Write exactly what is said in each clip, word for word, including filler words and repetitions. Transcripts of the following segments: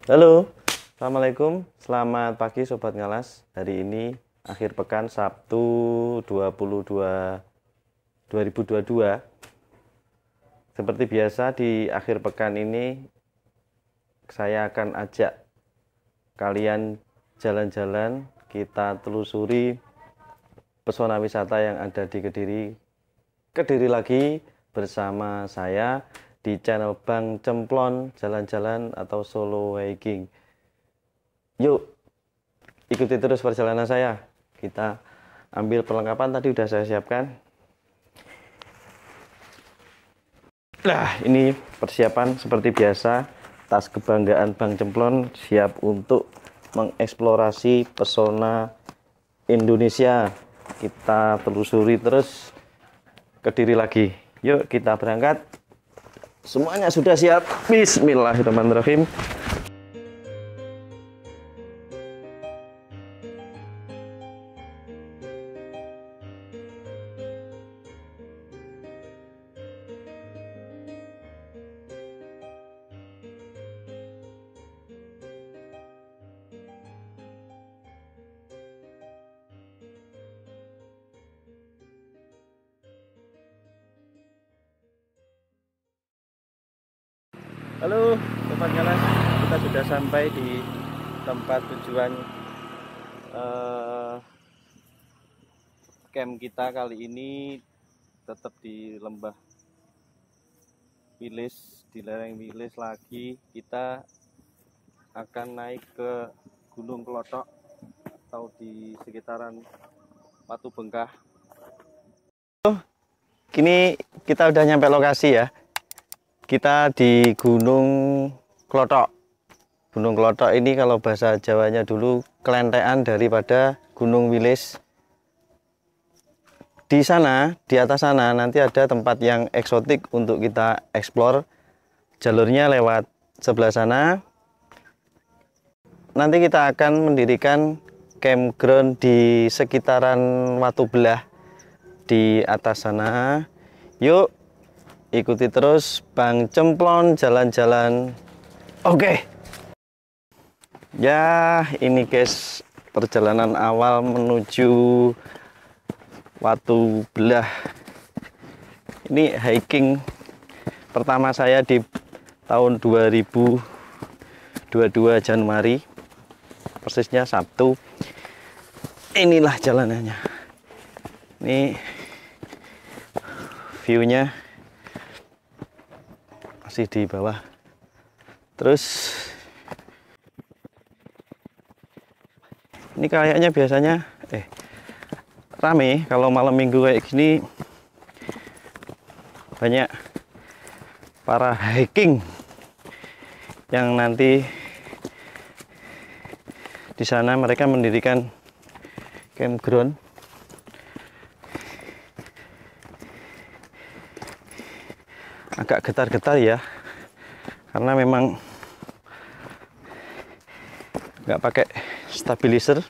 Halo, Assalamualaikum, selamat pagi Sobat Ngalas. Hari ini akhir pekan Sabtu dua puluh dua dua ribu dua puluh dua. Seperti biasa di akhir pekan ini saya akan ajak kalian jalan-jalan, kita telusuri pesona wisata yang ada di Kediri. Kediri lagi bersama saya di channel Bang Cemplon Jalan-Jalan atau Solo Hiking. Yuk, ikuti terus perjalanan saya. Kita ambil perlengkapan tadi udah saya siapkan. Nah, ini persiapan seperti biasa. Tas kebanggaan Bang Cemplon siap untuk mengeksplorasi pesona Indonesia. Kita telusuri terus Kediri lagi. Yuk, kita berangkat. Semuanya sudah siap. Bismillahirrahmanirrahim. Halo Sobat Ngalas, kita sudah sampai di tempat tujuan uh, camp kita kali ini. Tetap di Lembah Wilis, di lereng Wilis lagi. Kita akan naik ke Gunung Klothok atau di sekitaran Watu Bengkah. Kini kita udah nyampe lokasi ya. Kita di Gunung Klothok. Gunung Klothok ini kalau bahasa Jawanya dulu kelentean daripada Gunung Wilis. Di sana, di atas sana nanti ada tempat yang eksotik untuk kita eksplor. Jalurnya lewat sebelah sana. Nanti kita akan mendirikan campground di sekitaran Watu Belah di atas sana. Yuk, ikuti terus Bang Cemplon jalan-jalan. Oke. Ya, ini guys perjalanan awal menuju Watu Belah. Ini hiking pertama saya di tahun dua ribu dua puluh dua Januari. Persisnya Sabtu. Inilah jalanannya. Ini view-nya masih di bawah. Terus ini kayaknya biasanya eh rame kalau malam minggu kayak gini, banyak para hiking yang nanti di sana mereka mendirikan campground. Agak getar-getar ya, karena memang nggak pakai stabilizer.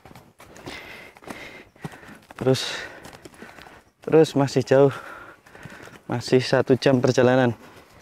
Terus terus masih jauh, masih satu jam perjalanan.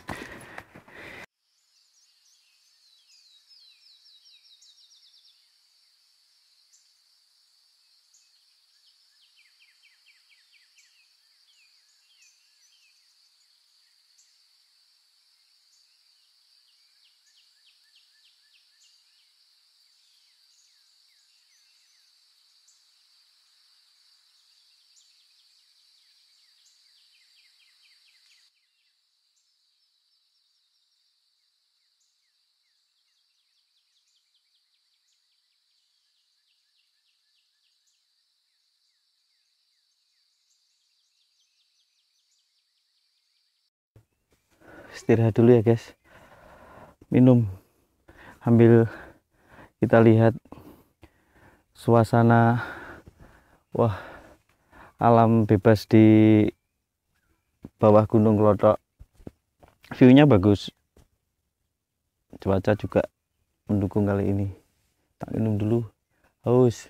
Istirahat dulu ya guys, minum sambil kita lihat suasana. Wah, alam bebas di bawah Gunung Klothok. View-nya bagus, cuaca juga mendukung kali ini. Tak minum dulu, haus.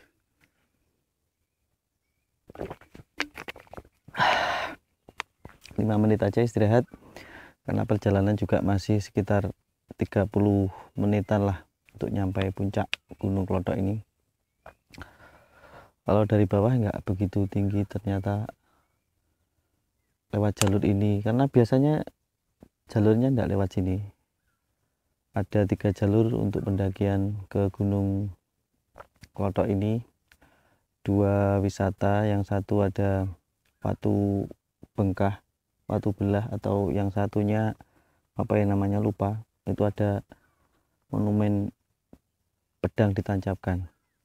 lima menit aja istirahat, karena perjalanan juga masih sekitar tiga puluh menitan lah untuk nyampai puncak Gunung Klothok ini. Kalau dari bawah nggak begitu tinggi ternyata lewat jalur ini, karena biasanya jalurnya nggak lewat sini. Ada tiga jalur untuk pendakian ke Gunung Klothok ini, dua wisata, yang satu ada Watu Bengkah, Watu Belah, atau yang satunya apa yang namanya lupa, itu ada monumen pedang ditancapkan.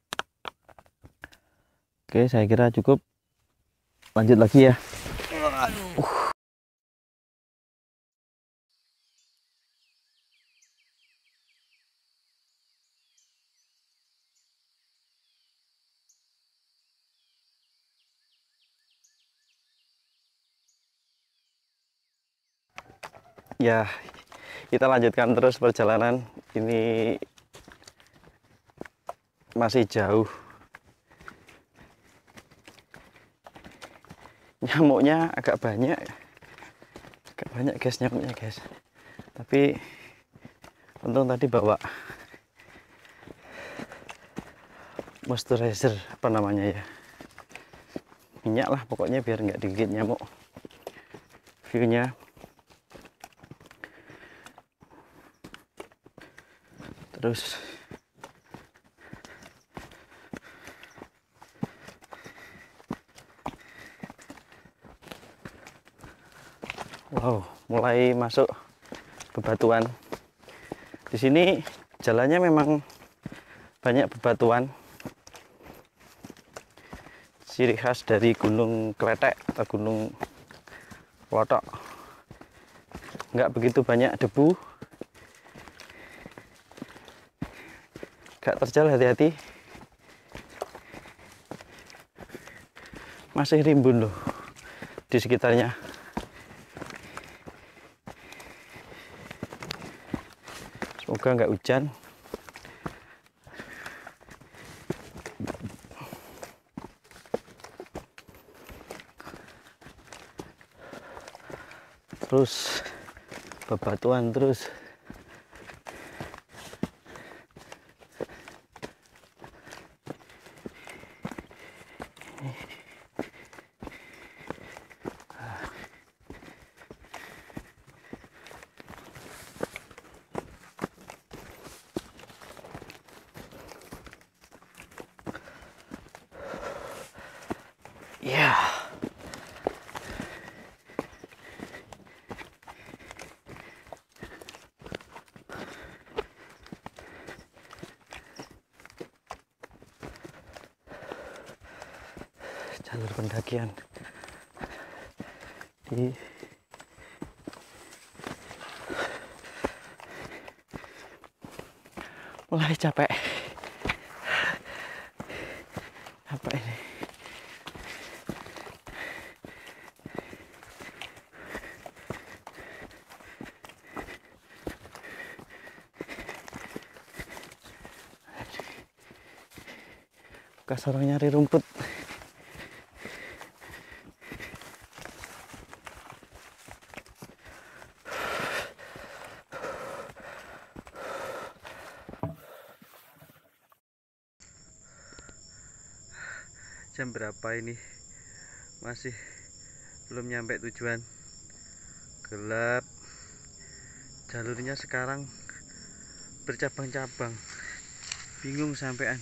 Oke, saya kira cukup, lanjut lagi ya. uh. Ya, kita lanjutkan terus perjalanan. Ini masih jauh. Nyamuknya agak banyak, agak banyak guys nyamuknya guys. Tapi untung tadi bawa moisturizer, apa namanya ya, minyak lah pokoknya, biar nggak digigit nyamuk. Viewnya terus wow, mulai masuk bebatuan. Di sini jalannya memang banyak bebatuan, ciri khas dari Gunung Kletek atau Gunung Klothok. Nggak begitu banyak debu, gak terjal, hati-hati. Masih rimbun loh di sekitarnya. Semoga nggak hujan. Terus bebatuan terus. Ya. Yeah. Jalur pendakian di mulai capek. Apa ini? Bekas orang nyari rumput. Jam berapa ini? Masih belum nyampe tujuan. Gelap. Jalurnya sekarang bercabang-cabang. Bingung sampean.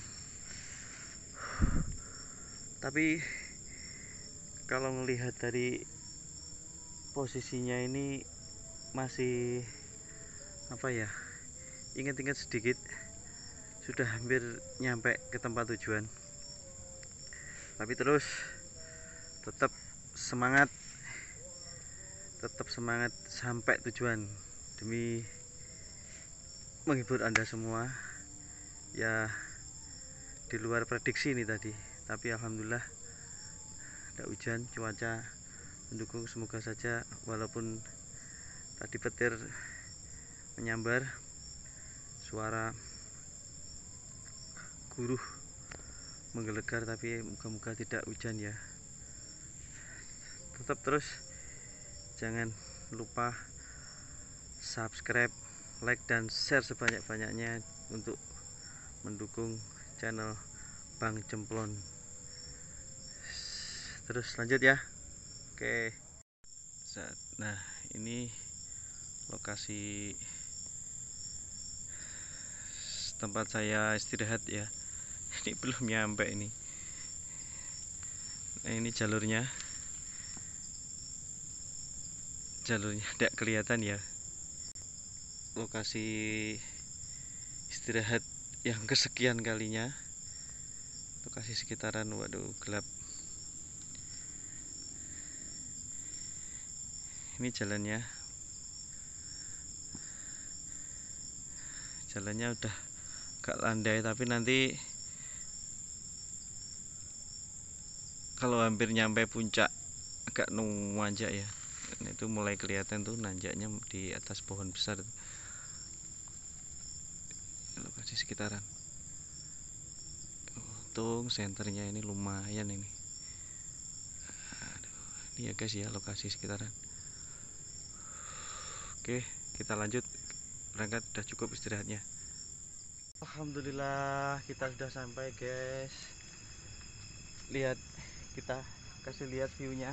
Tapi kalau melihat dari posisinya ini masih apa ya? Ingat-ingat sedikit, sudah hampir nyampe ke tempat tujuan. Tapi terus tetap semangat, tetap semangat sampai tujuan demi menghibur Anda semua. Ya, di luar prediksi ini tadi, tapi alhamdulillah tidak hujan, cuaca mendukung. Semoga saja walaupun tadi petir menyambar, suara guruh menggelegar, tapi moga-moga tidak hujan ya. Tetap terus jangan lupa subscribe, like, dan share sebanyak-banyaknya untuk mendukung channel Bang Jemplon. Terus lanjut ya. Oke. Nah, ini lokasi tempat saya istirahat ya. Ini belum nyampe ini. Nah, ini jalurnya. Jalurnya tidak kelihatan ya. Lokasi istirahat yang kesekian kalinya. Lokasi sekitaran, waduh gelap. Ini jalannya. Jalannya udah agak landai, tapi nanti kalau hampir nyampe puncak agak nanjak ya. Dan itu mulai kelihatan tuh nanjaknya di atas pohon besar. Lokasi sekitaran. Untung senternya ini lumayan ini. Aduh, ini ya guys ya lokasi sekitaran. Oke, kita lanjut berangkat, udah cukup istirahatnya. Alhamdulillah kita sudah sampai guys. Lihat, kita kasih lihat viewnya.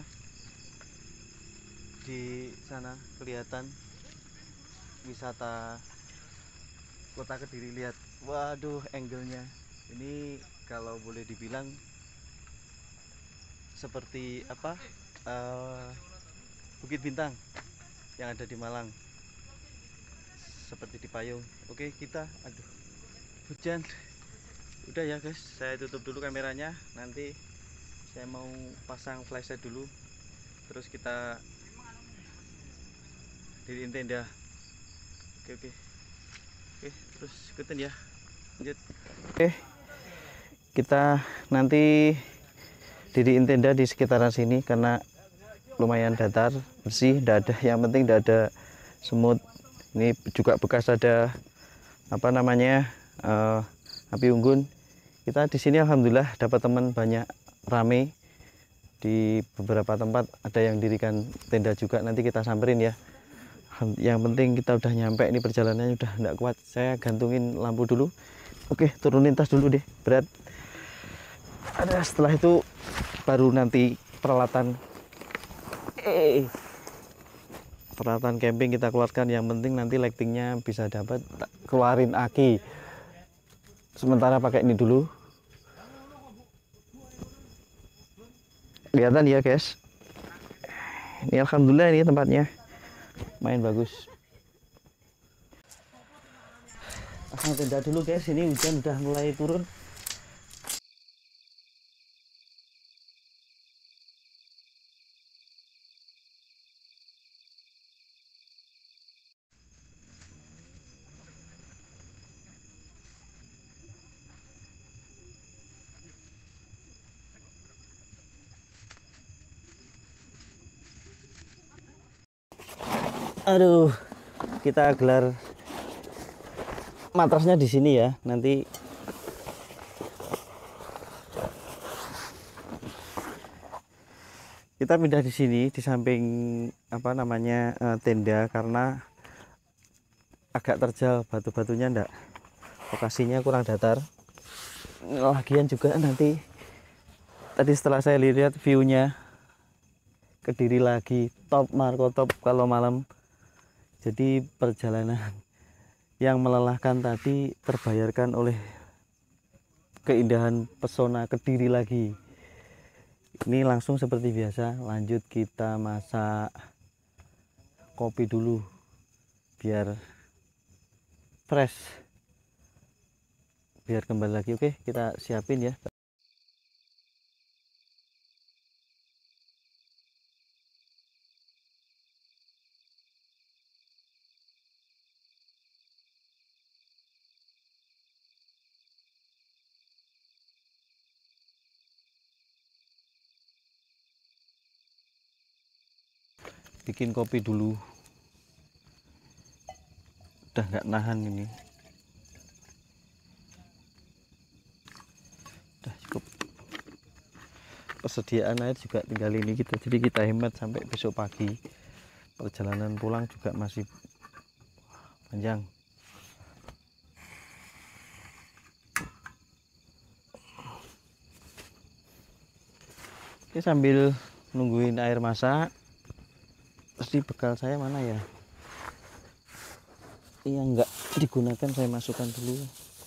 Di sana kelihatan wisata Kota Kediri. Lihat, waduh angle-nya ini kalau boleh dibilang seperti apa, uh, Bukit Bintang yang ada di Malang, seperti di payung. Oke, kita aduh hujan. Udah ya guys, saya tutup dulu kameranya. Nanti saya mau pasang flashlight dulu, terus kita diriin tenda. Oke oke oke, terus ikutin ya, lanjut. Oke, kita nanti diriin tenda di sekitaran sini karena lumayan datar, bersih, tidak ada, yang penting tidak ada semut. Ini juga bekas ada apa namanya uh, api unggun. Kita di sini alhamdulillah dapat teman banyak, rame. Di beberapa tempat ada yang dirikan tenda juga, nanti kita samperin ya. Yang penting kita udah nyampe, ini perjalanannya udah enggak kuat. Saya gantungin lampu dulu. Oke, turunin tas dulu deh, berat. Ada, setelah itu baru nanti peralatan eh peralatan camping kita keluarkan. Yang penting nanti lightingnya bisa dapat, keluarin aki. Sementara pakai ini dulu. Kelihatan ya guys. Ini alhamdulillah ini tempatnya main bagus. Pasang tenda dulu guys, ini hujan udah mulai turun. Aduh, kita gelar matrasnya di sini ya. Nanti kita pindah di sini di samping apa namanya uh, tenda, karena agak terjal batu-batunya, ndak, lokasinya kurang datar. Lagian juga nanti tadi setelah saya lihat viewnya Kediri lagi top, Marco top kalau malam. Jadi perjalanan yang melelahkan tadi terbayarkan oleh keindahan pesona Kediri lagi. Ini langsung seperti biasa, lanjut kita masak kopi dulu biar fresh, biar kembali lagi. Oke, kita siapin ya. Bikin kopi dulu, udah nggak nahan ini, udah cukup. Persediaan air juga tinggal ini kita, jadi kita hemat sampai besok pagi. Perjalanan pulang juga masih panjang. Oke, sambil nungguin air masak, pasti bekal saya mana ya? Iya, enggak digunakan, saya masukkan dulu.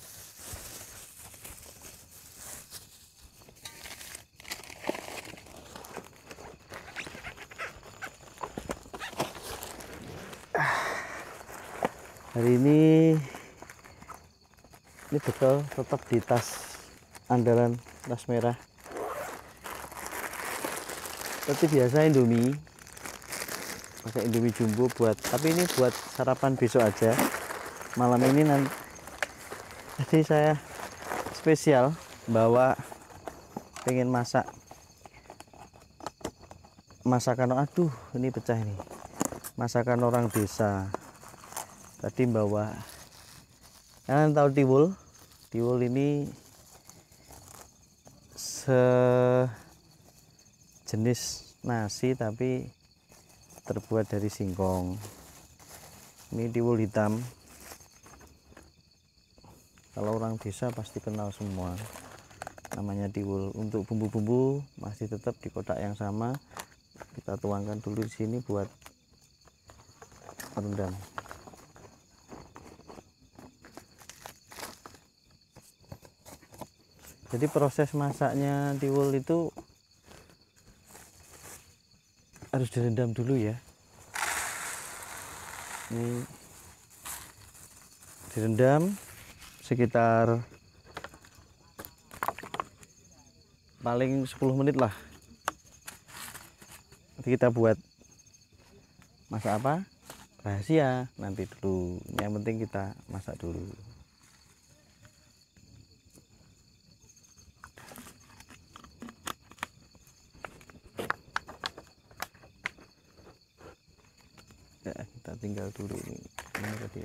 Hari ini ini bekal tetap di tas andalan, tas merah. Seperti biasa Indomie, pakai Indomie jumbo buat, tapi ini buat sarapan besok aja. Malam ini nanti, jadi saya spesial bawa, pengen masak masakan, aduh ini pecah ini, masakan orang desa. Tadi bawa, kalian tahu tiwul? Tiwul ini sejenis nasi tapi terbuat dari singkong. Ini tiwul hitam, kalau orang desa pasti kenal semua, namanya tiwul. Untuk bumbu-bumbu masih tetap di kotak yang sama, kita tuangkan dulu di sini buat rendam. Jadi proses masaknya tiwul itu harus direndam dulu ya. Ini direndam sekitar paling sepuluh menit lah. Nanti kita buat masak apa? Rahasia nanti dulu. Yang penting kita masak dulu. Ya, kita tinggal dulu ini. Ini tadi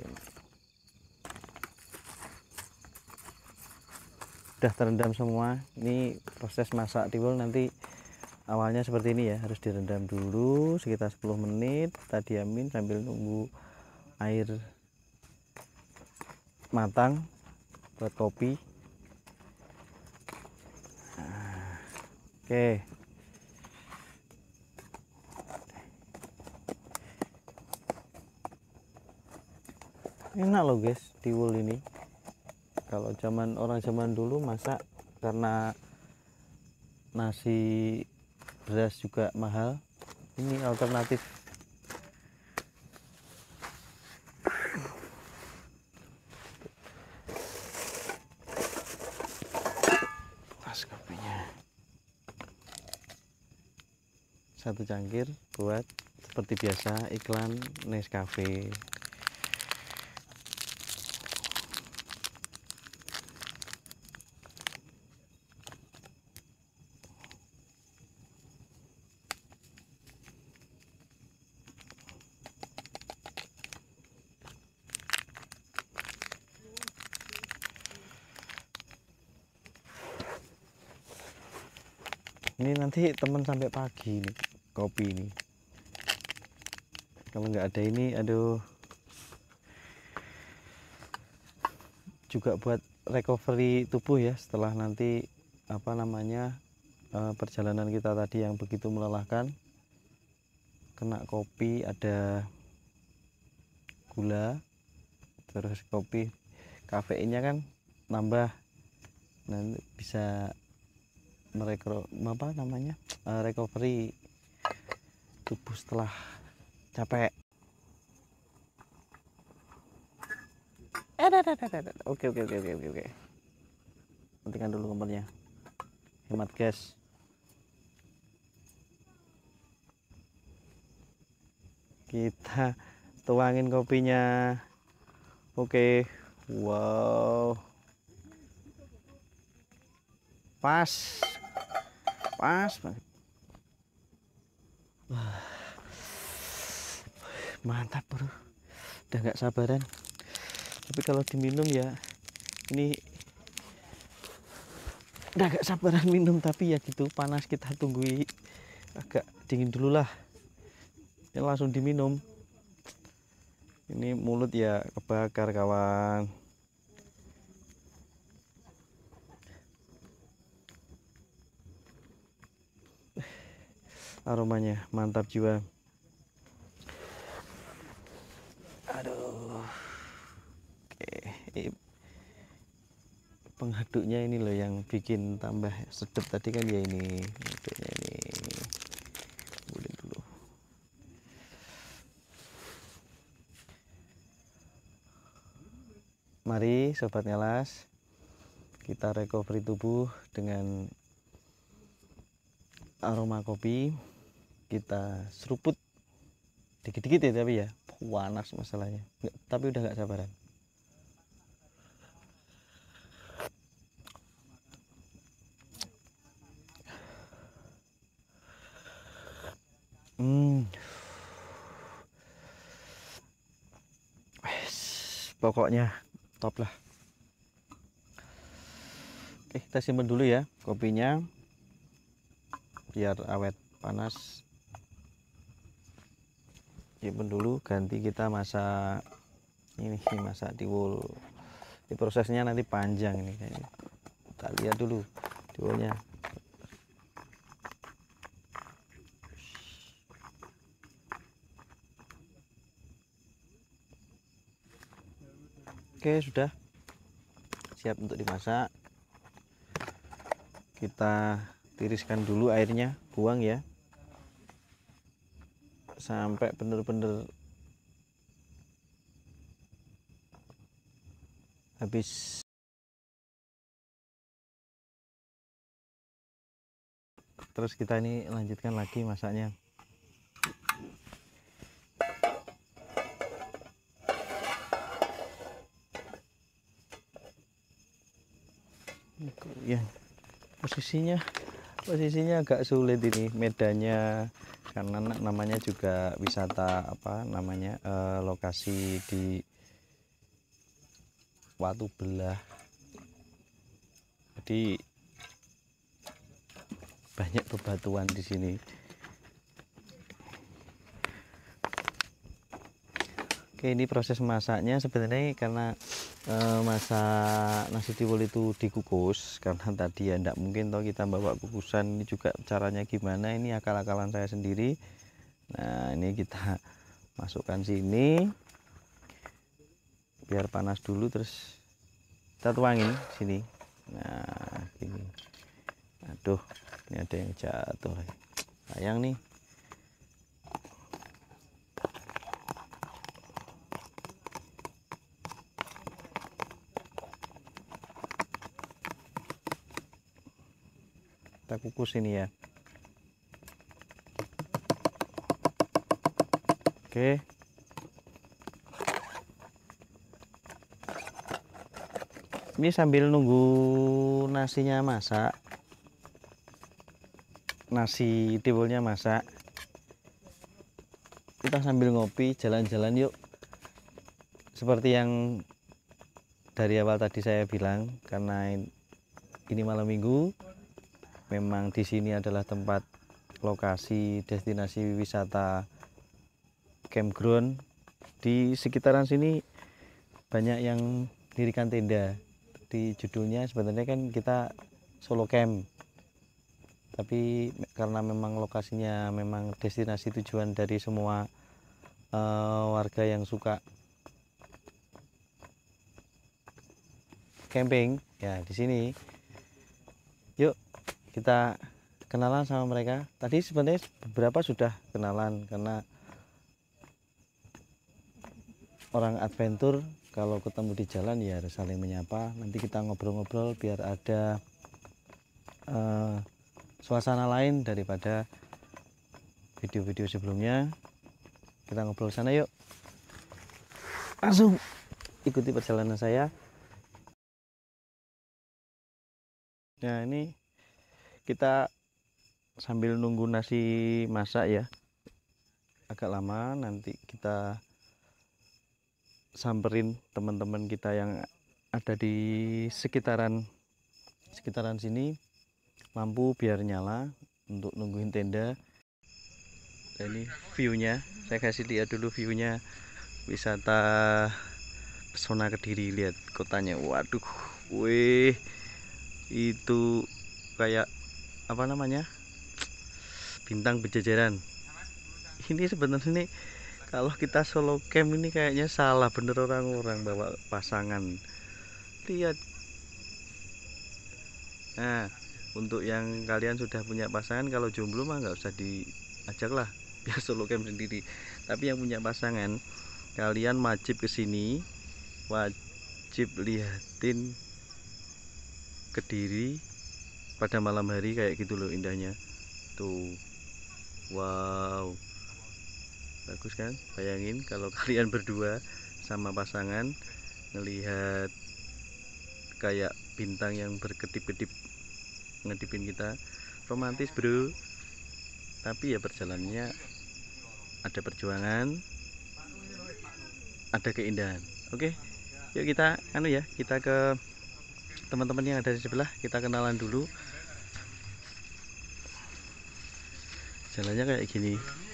udah terendam semua. Ini proses masak tiwul nanti awalnya seperti ini ya, harus direndam dulu sekitar sepuluh menit, kita diamin sambil nunggu air matang buat kopi. Nah, oke. Enak loh guys tiwul ini. Kalau zaman orang zaman dulu masak, karena nasi beras juga mahal, ini alternatif. Pas kopinya satu cangkir buat seperti biasa iklan Nescafe. Ini nanti teman sampai pagi nih kopi ini. Kalau nggak ada ini, aduh. Juga buat recovery tubuh ya, setelah nanti apa namanya perjalanan kita tadi yang begitu melelahkan. Kena kopi, ada gula, terus kopi, kafeinnya kan nambah, nanti bisa merekro apa namanya uh, recovery tubuh setelah capek. Oke oke oke oke oke oke. Matikan dulu kompornya, hemat gas. Kita tuangin kopinya. Oke, wow, pas pas banget. Wah, mantap bro, udah nggak sabaran. Tapi kalau diminum ya, ini udah gak sabaran minum. Tapi ya gitu, panas, kita tunggu agak dingin dulu lah, ya langsung diminum. Ini mulut ya kebakar kawan. aromanya mantap jiwa. Aduh, oke. Penghaduknya ini loh yang bikin tambah sedap tadi kan ya, ini penghaduknya ini. Boleh dulu. Mari sobat Ngalas, kita recovery tubuh dengan aroma kopi. Kita seruput dikit-dikit ya, tapi ya panas masalahnya. Nggak, tapi udah nggak sabaran. Hmm. Pokoknya top lah. Oke, kita simpan dulu ya kopinya biar awet panas. Simpan dulu, ganti kita masak ini, masak tiwul. Ini prosesnya nanti panjang ini kayaknya. Kita lihat dulu tiwulnya. Oke, sudah siap untuk dimasak. Kita tiriskan dulu airnya, buang ya, sampai bener-bener habis. Terus kita ini lanjutkan lagi masaknya. Ya, posisinya posisinya agak sulit ini medannya, karena namanya juga wisata apa namanya eh, lokasi di Watu Belah, jadi banyak bebatuan di sini. Oke, ini proses masaknya sebenarnya karena e, masak nasi tiwul itu dikukus, karena tadi ya enggak mungkin toh kita bawa kukusan. Ini juga caranya gimana, ini akal-akalan saya sendiri. Nah, ini kita masukkan sini biar panas dulu, terus kita tuangin sini. Nah, gini. Aduh, ini ada yang jatuh, sayang nih. Kita kukus ini ya. Oke, ini sambil nunggu nasinya masak, nasi tiwulnya masak, kita sambil ngopi, jalan-jalan yuk. Seperti yang dari awal tadi saya bilang, karena ini malam minggu, memang di sini adalah tempat lokasi destinasi wisata campground. Di sekitaran sini banyak yang dirikan tenda. Di judulnya sebenarnya kan kita solo camp, tapi karena memang lokasinya memang destinasi tujuan dari semua uh, warga yang suka camping ya di sini. Yuk kita kenalan sama mereka. Tadi sebenarnya beberapa sudah kenalan, karena orang adventure kalau ketemu di jalan ya harus saling menyapa. Nanti kita ngobrol-ngobrol biar ada uh, suasana lain daripada video-video sebelumnya. Kita ngobrol sana yuk. Langsung ikuti perjalanan saya. Nah, ini kita sambil nunggu nasi masak ya, agak lama. Nanti kita samperin teman-teman kita yang ada di sekitaran sekitaran sini, lampu biar nyala untuk nungguin tenda. Nah, ini viewnya, saya kasih lihat dulu viewnya wisata Pesona Kediri. Lihat kotanya, waduh, wih, itu kayak apa namanya, bintang berjejeran. Ini sebenarnya ini kalau kita solo camp ini kayaknya salah bener orang-orang bawa pasangan. Lihat. Nah, untuk yang kalian sudah punya pasangan, kalau jomblo mah nggak usah diajak lah, biar solo camp sendiri. Tapi yang punya pasangan, kalian wajib kesini, wajib lihatin Kediri pada malam hari kayak gitu loh indahnya. Tuh, wow, bagus kan? Bayangin kalau kalian berdua sama pasangan ngelihat kayak bintang yang berkedip-kedip ngedipin kita, romantis bro. Tapi ya perjalanannya ada perjuangan, ada keindahan. Oke, yuk kita anu ya, kita ke teman-teman yang ada di sebelah, kita kenalan dulu. Jalannya kayak gini.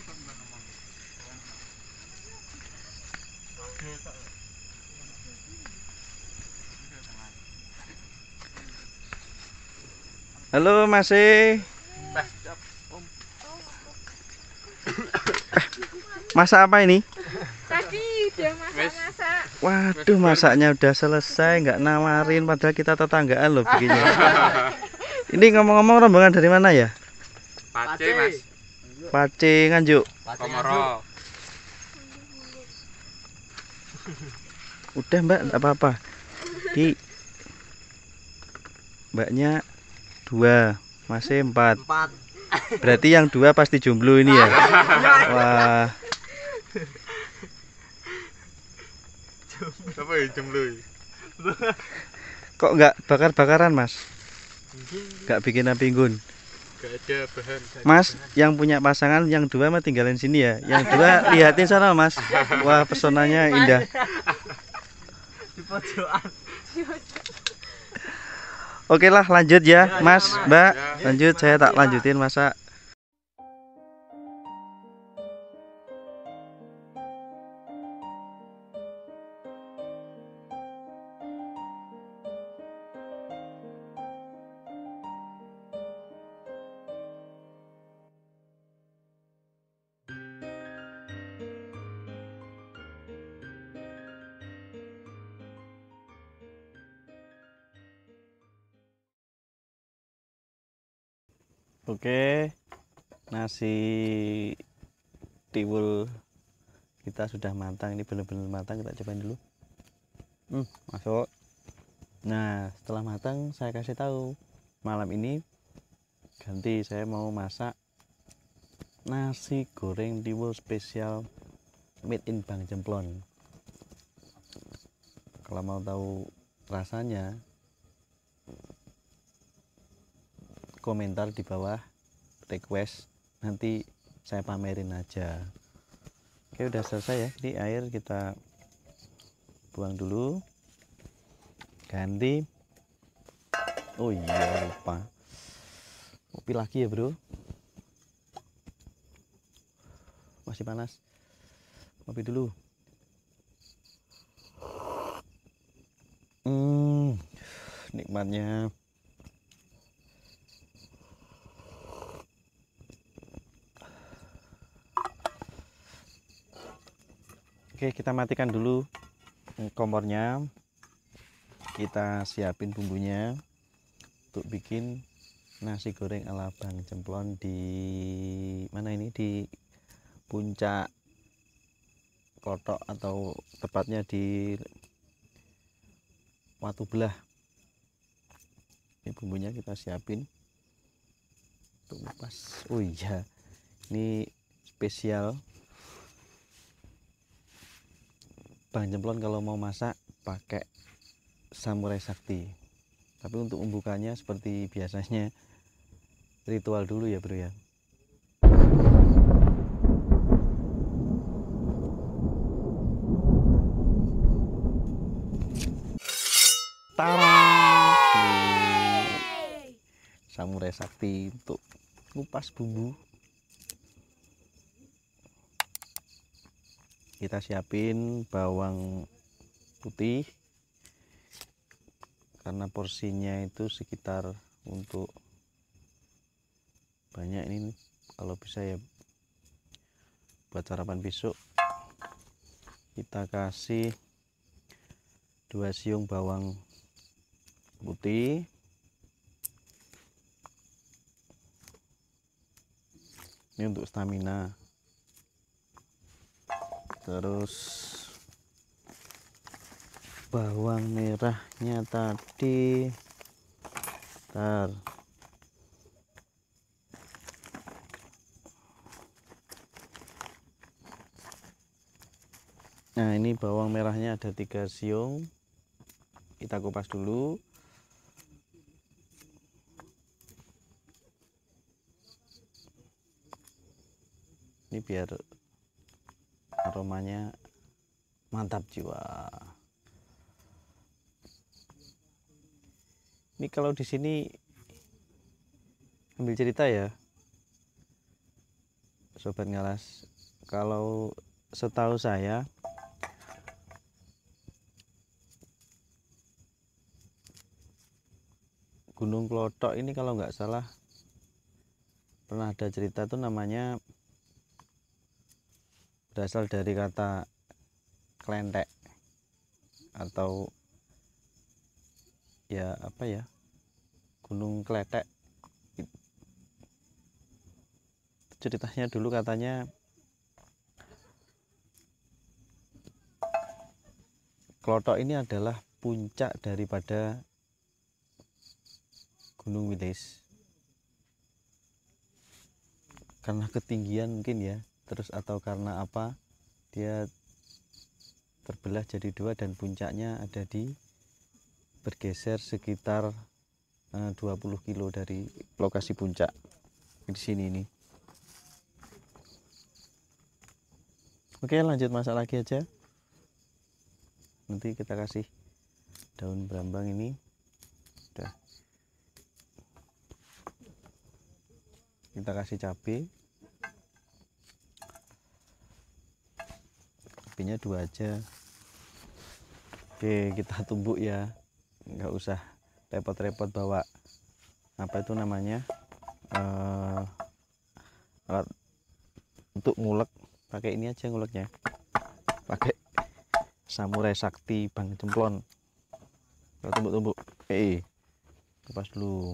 Halo Mas E. Masak apa ini? Tadi udah masak-masak. Waduh, masaknya udah selesai, nggak nawarin, padahal kita tetanggaan loh bikinnya. Ini ngomong-ngomong rombongan dari mana ya? Pace Mas. Pace Nganjuk. Komoro. Udah Mbak, nggak apa-apa. Di Mbaknya dua, masih empat. Empat. Berarti yang dua pasti jomblo ini ya. Wah. Apa ya jomblo? Kok nggak bakar-bakaran Mas? Nggak bikin api unggun. Gak ada bahan. Mas, yang punya pasangan yang dua mah tinggalin sini ya. Yang dua lihatin sana Mas. Wah, pesonanya indah. Di pojokan. Oke lah, lanjut ya Mas, Mbak. Lanjut, saya tak lanjutin masak. Oke, nasi tiwul kita sudah matang. Ini benar-benar matang, kita cobain dulu. Hmm, masuk. Nah, setelah matang saya kasih tahu, malam ini ganti, saya mau masak nasi goreng tiwul spesial made in Bang Jemplon. Kalau mau tahu rasanya, komentar di bawah, request, nanti saya pamerin aja. Oke, udah selesai ya. Ini air kita buang dulu, ganti. Oh iya, lupa kopi lagi ya bro, masih panas. Kopi dulu. Hmm, nikmatnya. Oke, kita matikan dulu kompornya. Kita siapin bumbunya untuk bikin nasi goreng ala Bang Jemplon di mana ini, di puncak Klothok atau tepatnya di Watu Belah. Ini bumbunya kita siapin untuk kupas. Oh iya, ini spesial Bang Jemplon kalau mau masak pakai samurai sakti. Tapi untuk membukanya seperti biasanya ritual dulu ya bro ya. Tara, samurai sakti untuk ngupas bumbu. Kita siapin bawang putih karena porsinya itu sekitar untuk banyak ini kalau bisa ya buat sarapan besok. Kita kasih dua siung bawang putih, ini untuk stamina. Terus bawang merahnya tadi ntar nah ini bawang merahnya ada tiga siung, kita kupas dulu. Ini biar aromanya mantap jiwa. Ini kalau di sini ambil cerita ya Sobat Ngalas, kalau setahu saya Gunung Klothok ini kalau nggak salah pernah ada cerita tuh namanya berasal dari kata klentek atau ya apa ya, Gunung Kletek. Ceritanya dulu katanya Klothok ini adalah puncak daripada Gunung Wilis karena ketinggian mungkin ya, terus atau karena apa dia terbelah jadi dua dan puncaknya ada di bergeser sekitar eh, dua puluh kilo dari lokasi puncak di sini ini. Oke, lanjut masak lagi aja. Nanti kita kasih daun brambang ini. Udah. Kita kasih cabai. Cabainya dua aja. Oke, kita tumbuk ya. Nggak usah repot-repot bawa apa itu namanya uh, alat untuk ngulek. Pakai ini aja nguleknya, pakai samurai sakti Bang Cemplon. Kita tumbuk-tumbuk. Eh, lepas dulu.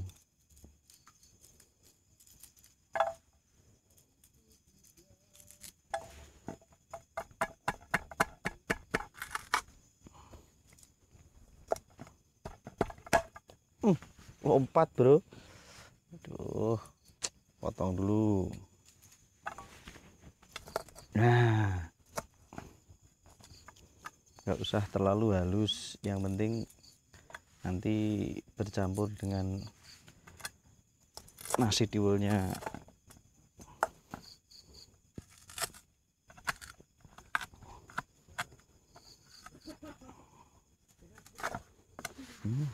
Hmm, lompat bro. Aduh, potong dulu. Nah, nggak usah terlalu halus, yang penting nanti bercampur dengan nasi tiwulnya. hmm.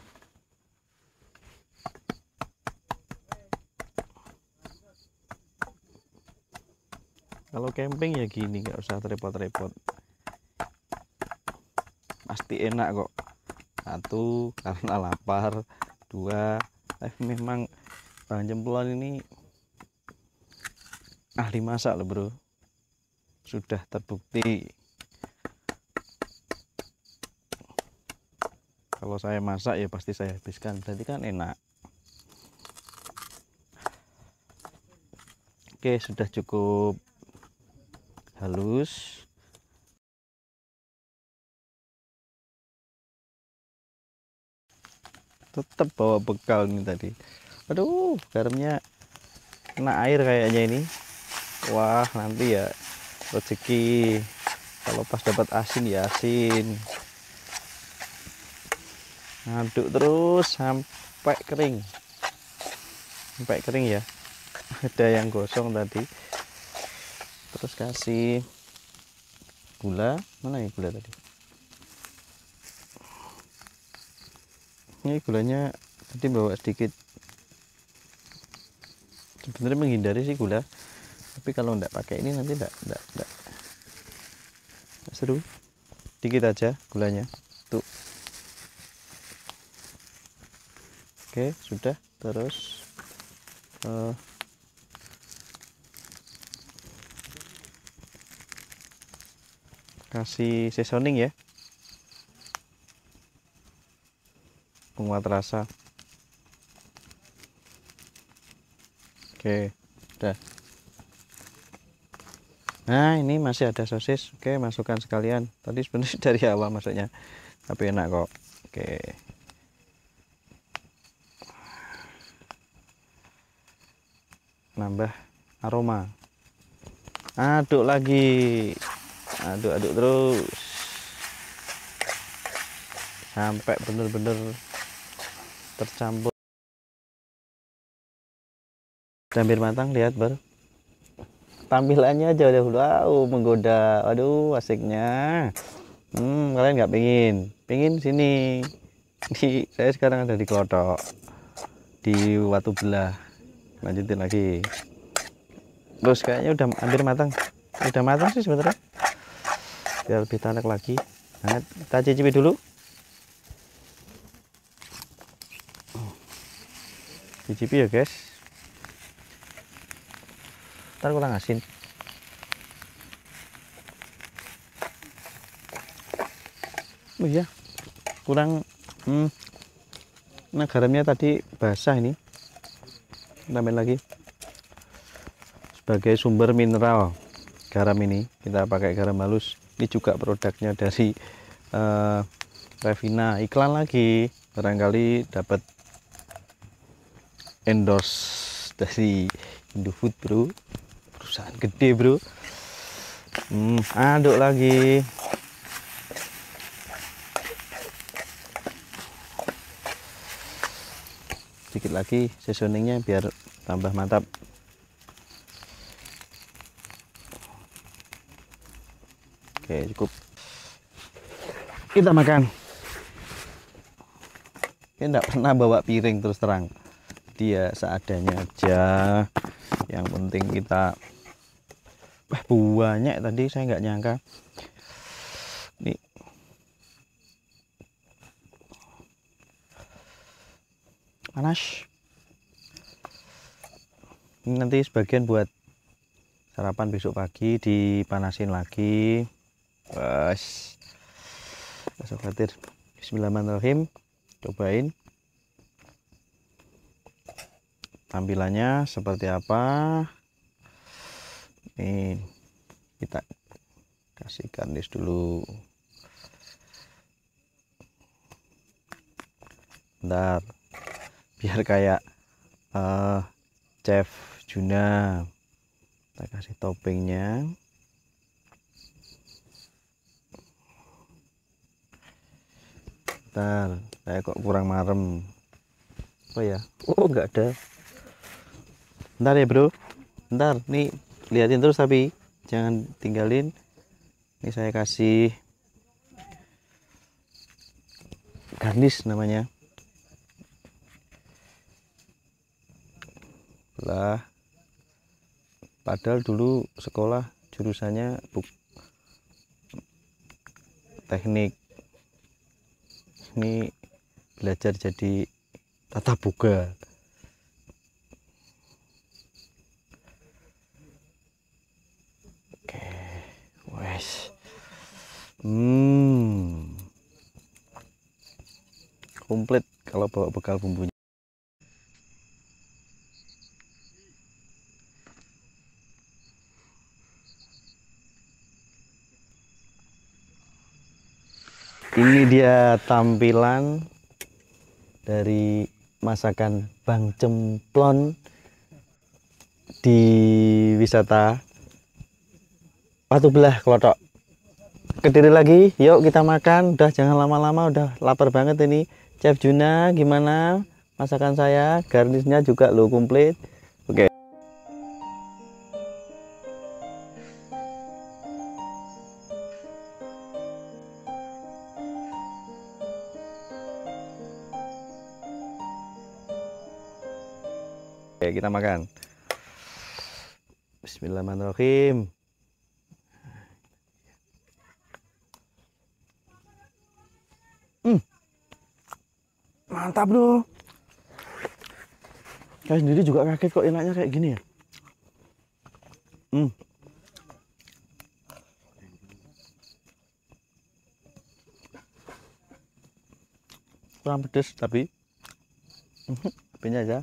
Kalau camping ya gini, nggak usah repot-repot, pasti enak kok. Satu, karena lapar. Dua, eh, memang Bang Cemplon ini ahli masak loh bro, sudah terbukti. Kalau saya masak ya pasti saya habiskan, berarti kan enak. Oke, sudah cukup halus. Tetap bawa bekal nih tadi. Aduh, garamnya kena air kayaknya ini. Wah, nanti ya rezeki kalau pas dapat asin ya asin. Aduk terus sampai kering. Sampai kering ya. Ada yang gosong tadi. Terus kasih gula. Mana ya gula tadi? Ini gulanya tadi bawa sedikit. Sebenarnya menghindari sih gula, tapi kalau enggak pakai ini nanti enggak enggak, enggak. Seru. Dikit aja gulanya. Tuh. Oke, sudah. Terus uh, kasih seasoning ya, penguat rasa. Oke, udah. Nah, ini masih ada sosis. Oke, masukkan sekalian. Tadi sebenarnya dari awal masuknya, tapi enak kok. Oke. Nambah aroma. Aduk lagi. Aduk-aduk terus. Sampai benar-benar tercampur. Hampir matang, lihat baru. Tampilannya aja udah wow, menggoda. Aduh, asiknya. Hmm, kalian nggak pingin? Pingin sini. Di, saya sekarang ada di Klothok, di Watu Belah. Lanjutin lagi. Terus kayaknya udah hampir matang. Udah matang sih sebenarnya. Biar lebih tanek lagi. Nah, kita cicipi dulu. Cicipi ya guys. Ntar kurang asin. Oh iya, kurang. Hmm, nah garamnya tadi basah ini. Tambahin lagi. Sebagai sumber mineral garam ini kita pakai garam halus. Ini juga produknya dari uh, Revina. Iklan lagi, barangkali dapat endorse dari Indofood bro. Perusahaan gede bro. Hmm, aduk lagi. Sedikit lagi seasoningnya biar tambah mantap. Oke, cukup. Kita makan. Ini enggak pernah bawa piring terus terang. Dia seadanya aja. Yang penting kita wah banyak tadi, saya nggak nyangka. Nih. Panas. Ini nanti sebagian buat sarapan besok pagi, dipanasin lagi. Bas. Gak usah khawatir. Bismillahirrahmanirrahim. Cobain. Tampilannya seperti apa? Nih, kita kasih garnish dulu. Bentar, biar kayak uh, Chef Juna. Kita kasih toppingnya. Bentar, saya kok kurang marem. Oh ya, oh nggak ada. Bentar ya bro, bentar, nih liatin terus tapi jangan tinggalin. Ini saya kasih garnish namanya. Lah, padahal dulu sekolah jurusannya buk teknik. Ini belajar jadi tata boga. Wes, hmm, komplit kalau bawa bekal bumbunya. Ini dia tampilan dari masakan Bang Cemplon di wisata Watu Belah Klothok. Kediri lagi, yuk kita makan. Udah jangan lama-lama, udah lapar banget ini. Chef Juna, gimana masakan saya? Garnisnya juga lo komplit. Oke. Oke, kita makan. Bismillahirrahmanirrahim. Hmm. Mantap bro. Saya sendiri juga kaget kok enaknya kayak gini ya. Hmm. kurang pedes tapi apinya aja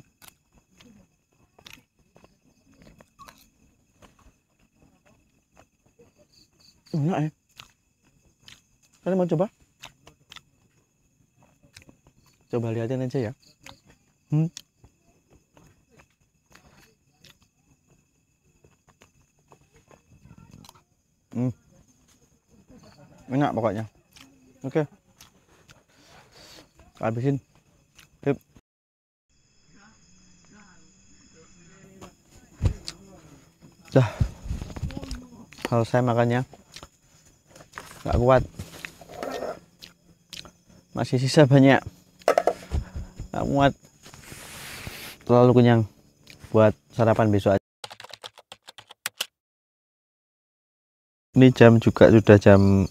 enak ya. Kalian mau coba? Coba lihatin aja ya. Hmm. Hmm. Enak pokoknya. Oke. Habisin. Yuk. Dah. Selesai makannya. Gak kuat. Masih sisa banyak. Gak muat. Terlalu kenyang. Buat sarapan besok aja. Ini jam juga sudah jam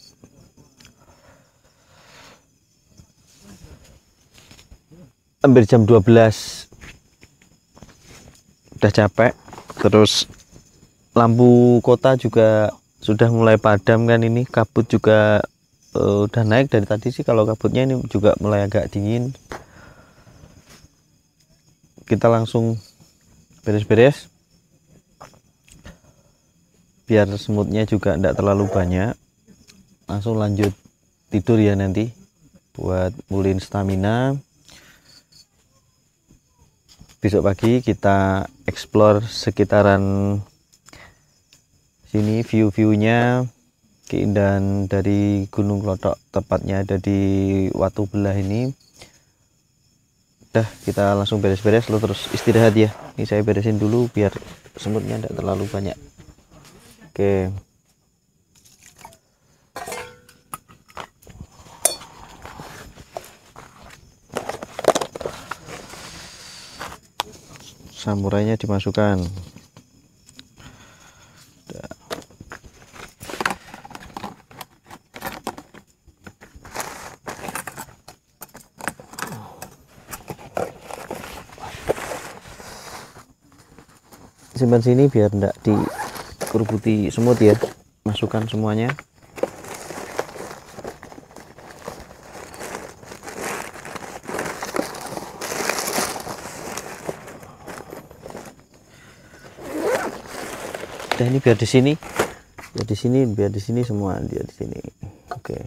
hampir jam dua belas. Udah capek. Terus lampu kota juga sudah mulai padam kan ini. Kabut juga uh, udah naik dari tadi sih. Kalau kabutnya ini juga mulai agak dingin. Kita langsung beres-beres. Biar semutnya juga tidak terlalu banyak, langsung lanjut tidur ya nanti buat mulin stamina. Besok pagi kita explore sekitaran sini, view-viewnya, keindahan dari Gunung Klothok, tepatnya ada di Watu Belah ini. Udah, kita langsung beres-beres lo terus istirahat ya. Ini saya beresin dulu biar semutnya tidak terlalu banyak. Oke. Samurainya dimasukkan. Udah. Simpan sini biar enggak di kerbuti semut ya. Masukkan semuanya. Dan ini biar di sini, biar di sini, biar di sini semua dia di sini. Oke.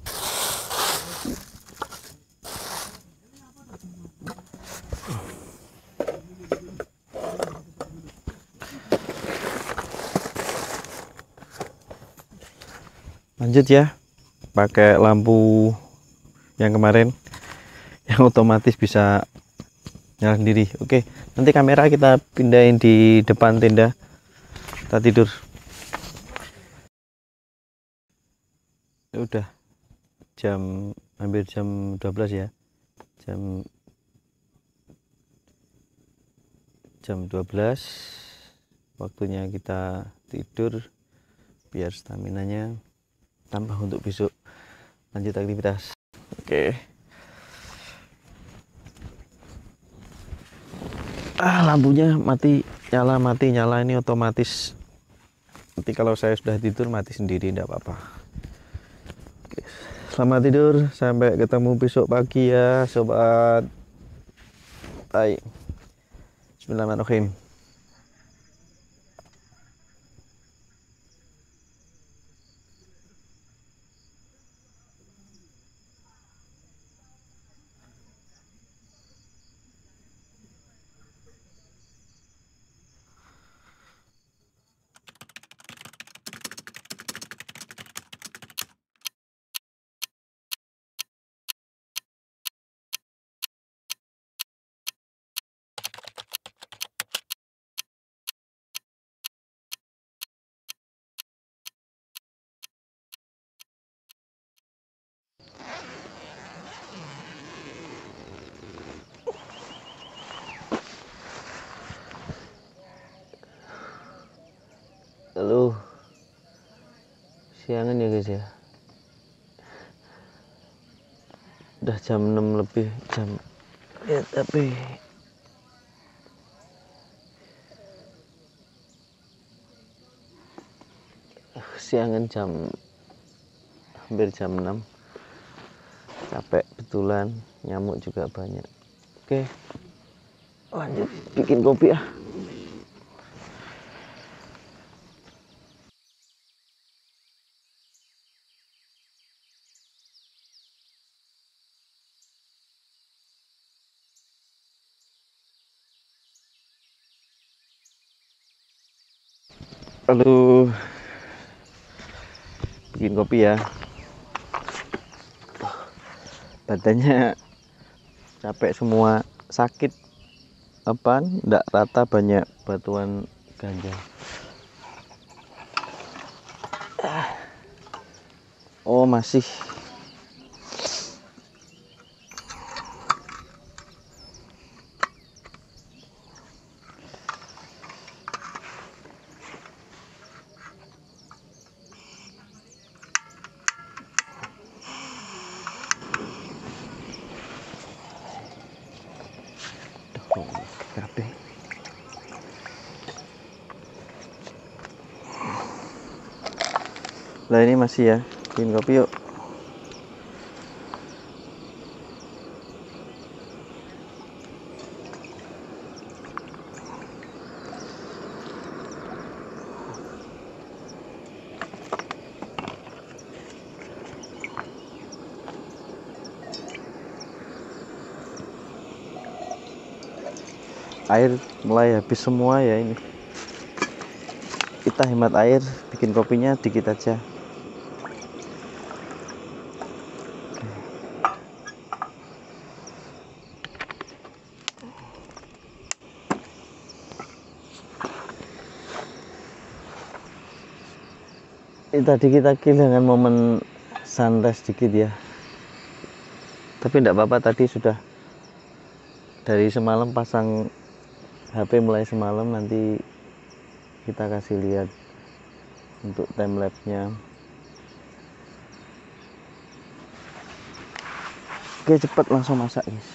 Lanjut ya, pakai lampu yang kemarin yang otomatis bisa nyala sendiri. Oke, nanti kamera kita pindahin di depan tenda, kita tidur. Ya udah jam hampir jam dua belas ya, jam jam dua belas waktunya kita tidur biar staminanya tambah untuk besok lanjut aktivitas. Oke. Ah, lampunya mati nyala mati nyala ini otomatis. Nanti kalau saya sudah tidur mati sendiri, tidak apa-apa. Oke. Selamat tidur, sampai ketemu besok pagi ya sobat. Bye. Bismillahirrahmanirrahim. Halo, siangan ya guys ya, udah jam enam lebih jam ya, tapi siangan jam hampir jam enam. capek betulan, nyamuk juga banyak. Oke, lanjut bikin kopi ah. Lalu bikin kopi ya, badannya capek semua, sakit apa enggak rata, banyak batuan ganja. Oh masih kabeh. Lah ini masih ya, bikin kopi yuk. Air mulai habis semua ya ini. Kita hemat air, bikin kopinya dikit aja. Ini tadi kita kehilangan momen sunrise dikit ya. Tapi enggak apa-apa, tadi sudah dari semalam pasang H P mulai semalam, nanti kita kasih lihat untuk time lapse-nya. Oke, cepat langsung masak, guys.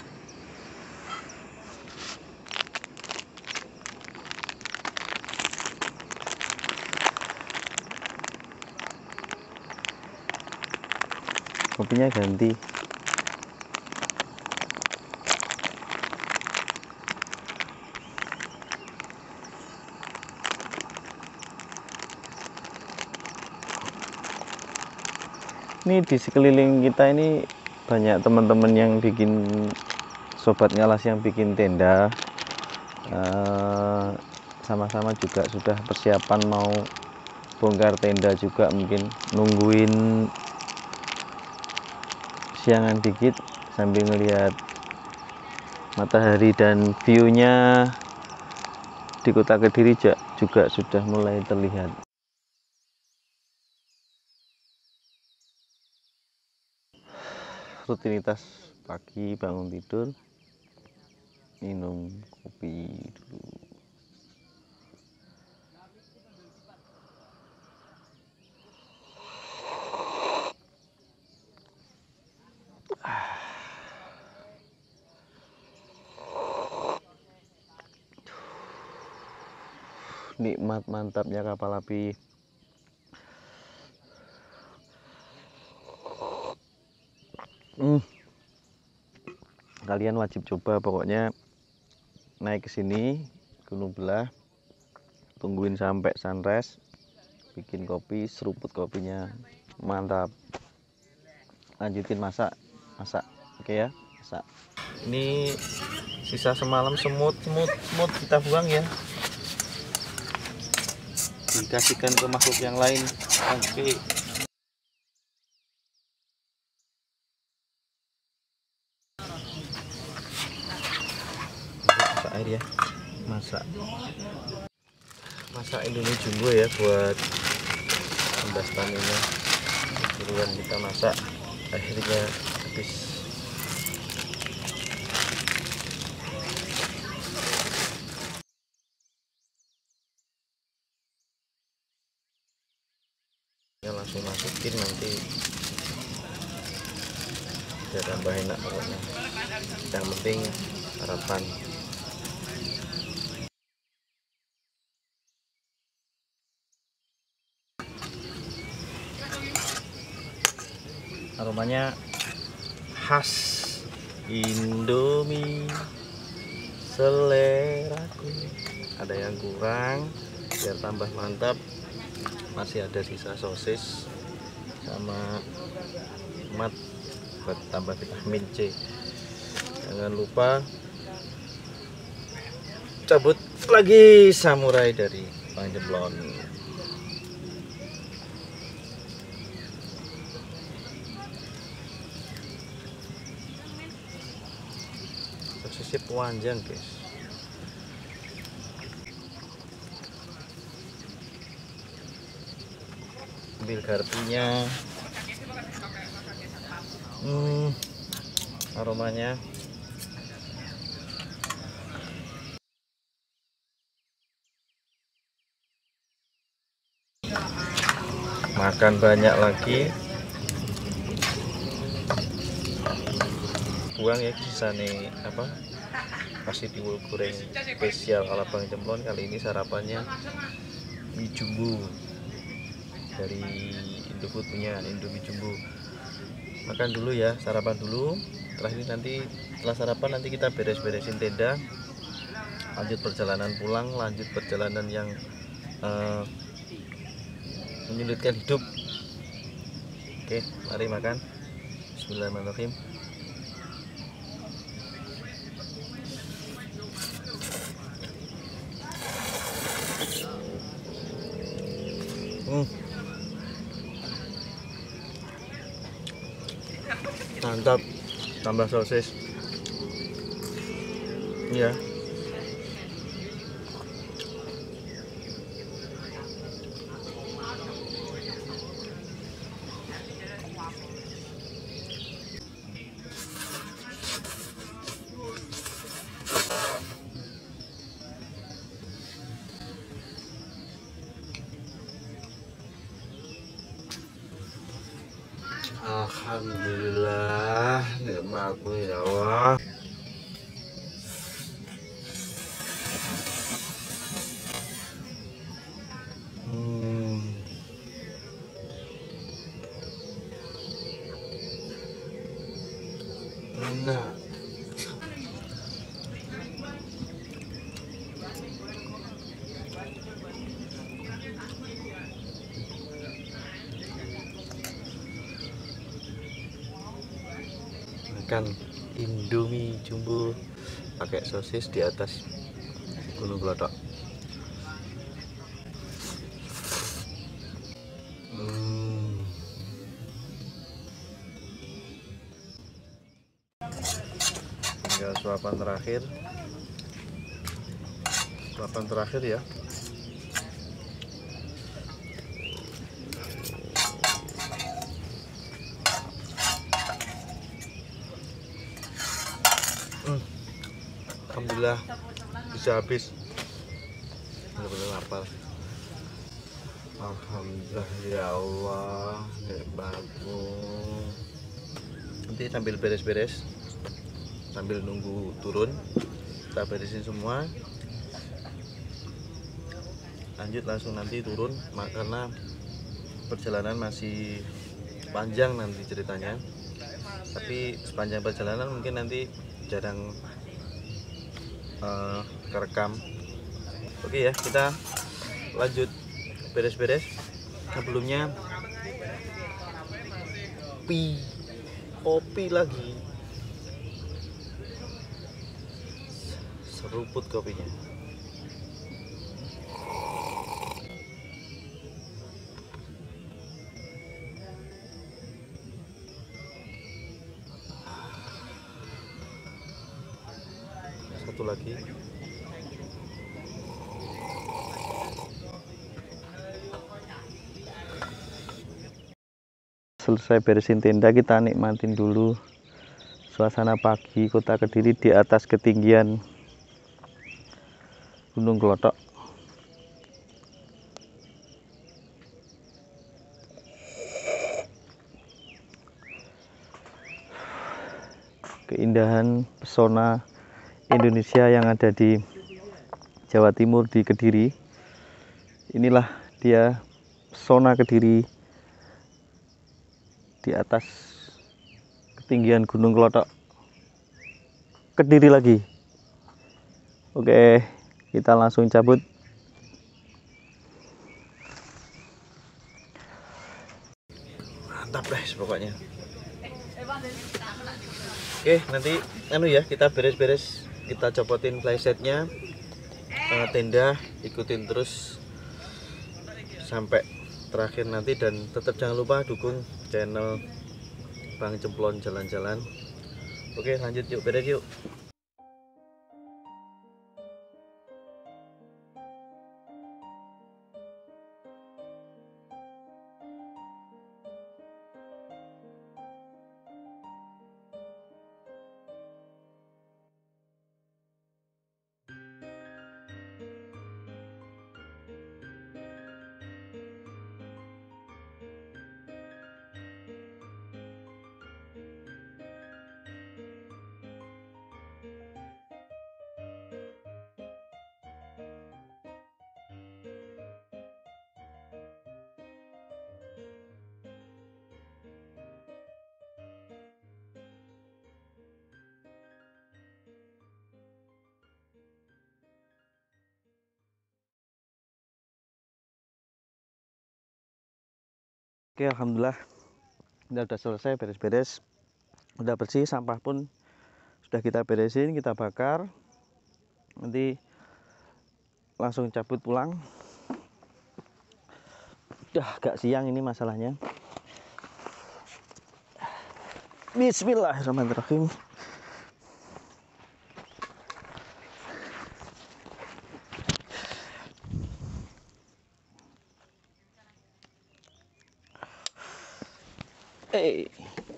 Kopinya ganti. Ini di sekeliling kita ini banyak teman-teman yang bikin, sobat ngalas yang bikin tenda, sama-sama uh, juga sudah persiapan mau bongkar tenda juga, mungkin nungguin siangan dikit sambil ngelihat matahari, dan view-nya di kota Kediri juga sudah mulai terlihat. Rutinitas pagi bangun tidur, minum kopi dulu. Nikmat mantapnya kapal api. Hmm. Kalian wajib coba, pokoknya naik ke sini Gunung Belah, tungguin sampai sunrise, bikin kopi, seruput kopinya mantap. Lanjutin masak, masak, oke ya, masak. Ini sisa semalam semut, semut, semut kita buang ya, dikasihkan ke makhluk yang lain. Oke. Masak air ya, masak, masak Indomie jumbo ya buat tambah stamina. Buruan kita masak, akhirnya habis. Langsung masukin, nanti biar tambah enak pokoknya. Yang penting harapan. Aromanya khas Indomie seleraku. Ada yang kurang biar tambah mantap, masih ada sisa sosis sama mat buat tambah vitamin C. Jangan lupa cabut lagi samurai dari Bang Jemblon. Sosisnya panjang guys. Ambil garpunya. Hmm, aromanya makan banyak lagi, buang ya sisa nih apa masih tiwul goreng spesial ala Bang Jemblon. Kali ini sarapannya mie jumbo dari Indofood punya Indomie jumbo. Makan dulu ya, sarapan dulu. Setelah ini nanti setelah sarapan nanti kita beres-beresin tenda, lanjut perjalanan pulang, lanjut perjalanan yang uh, menyulitkan hidup. Oke, mari makan. Bismillahirrahmanirrahim. Hmm. Mantap, tambah sosis. Iya. Alhamdulillah, nikmatmu ya Allah. Hmm. Enak. Makan Indomie jumbo pakai sosis di atas gunung gelotok. Hmm. Tinggal suapan terakhir, suapan terakhir ya. Hmm. Alhamdulillah bisa habis, benar-benar lapar. Alhamdulillah ya Allah, nikmatmu. Nanti sambil beres-beres, sambil nunggu turun, kita beresin semua, lanjut langsung nanti turun karena perjalanan masih panjang nanti ceritanya. Tapi sepanjang perjalanan mungkin nanti jarang uh, kerekam. Oke ya, kita lanjut beres-beres. Sebelumnya kopi kopi lagi, seruput kopinya. Satu lagi. Selesai beresin tenda, kita nikmatin dulu suasana pagi kota Kediri di atas ketinggian Gunung Gelotok. Keindahan pesona Indonesia yang ada di Jawa Timur di Kediri. Inilah dia pesona Kediri di atas ketinggian Gunung Klotok, Kediri lagi. Oke, kita langsung cabut. Mantap guys pokoknya. Oke, nanti anu ya, kita beres-beres, kita copotin playsetnya, uh, tenda, ikutin terus sampai terakhir nanti. Dan tetap jangan lupa dukung channel Bang Cemplon Jalan-Jalan. Oke, lanjut yuk, beres yuk. Oke, alhamdulillah kita udah selesai beres-beres, udah bersih, sampah pun sudah kita beresin, kita bakar. Nanti langsung cabut pulang. Udah agak siang ini masalahnya. Bismillahirrahmanirrahim. Hey.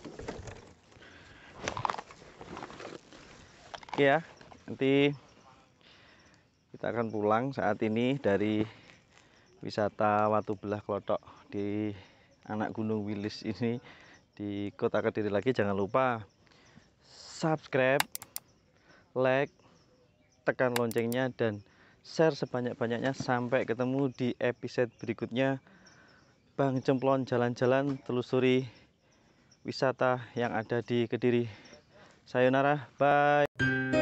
Oke ya, nanti kita akan pulang saat ini dari wisata Watu Belah Klotok di anak Gunung Wilis ini di Kota Kediri lagi. Jangan lupa subscribe, like, tekan loncengnya, dan share sebanyak-banyaknya. Sampai ketemu di episode berikutnya. Bang Cemplon Jalan-Jalan, telusuri wisata yang ada di Kediri. Sayonara, bye.